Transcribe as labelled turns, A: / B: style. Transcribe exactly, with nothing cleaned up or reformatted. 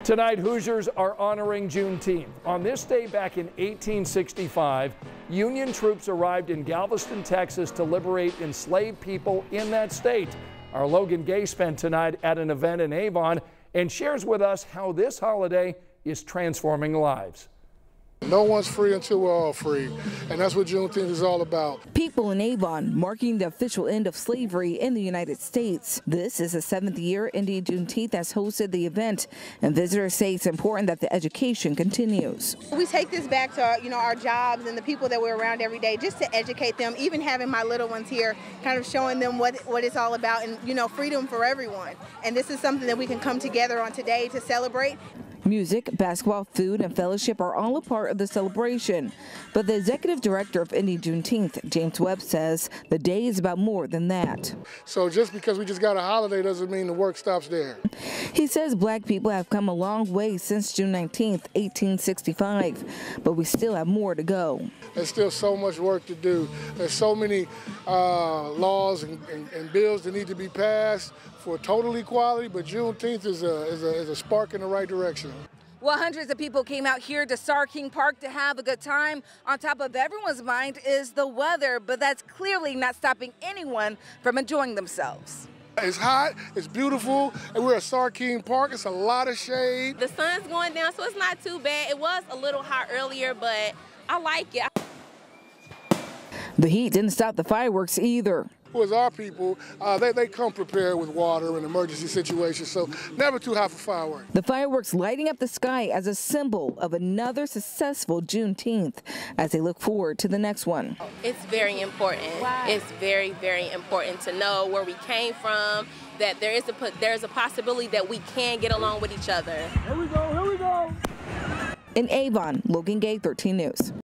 A: Tonight, Hoosiers are honoring Juneteenth. On this day back in eighteen sixty-five, Union troops arrived in Galveston, Texas to liberate enslaved people in that state. Our Logan Gay spent tonight at an event in Avon and shares with us how this holiday is transforming lives.
B: No one's free until we're all free, and that's what Juneteenth is all about.
C: People in Avon marking the official end of slavery in the United States. This is the seventh year Indy Juneteenth has hosted the event, and visitors say it's important that the education continues.
D: We take this back to our, you know, our jobs and the people that we're around every day, just to educate them. Even having my little ones here, kind of showing them what what it's all about, and you know, freedom for everyone. And this is something that we can come together on today to celebrate.
C: Music, basketball, food, and fellowship are all a part of the celebration. But the executive director of Indy Juneteenth, James Webb, says the day is about more than that.
B: So just because we just got a holiday doesn't mean the work stops there.
C: He says black people have come a long way since June nineteenth, eighteen sixty-five, but we still have more to go.
B: There's still so much work to do. There's so many uh, laws and, and, and bills that need to be passed for total equality, but Juneteenth is a, is a, is a spark in the right direction.
E: Well, hundreds of people came out here to Starr King Park to have a good time. On top of everyone's mind is the weather, but that's clearly not stopping anyone from enjoying themselves.
B: It's hot, it's beautiful, and we're at Starr King Park. It's a lot of shade.
F: The sun's going down, so it's not too bad. It was a little hot earlier, but I like it.
C: The heat didn't stop the fireworks either.
B: With our people, uh, they, they come prepared with water and emergency situations, so never too hot for fireworks.
C: The fireworks lighting up the sky as a symbol of another successful Juneteenth as they look forward to the next one.
F: It's very important. Why? It's very, very important to know where we came from, that there is a, there's a possibility that we can get along with each other.
A: Here we go, here we go.
C: In Avon, Logan Gay, thirteen News.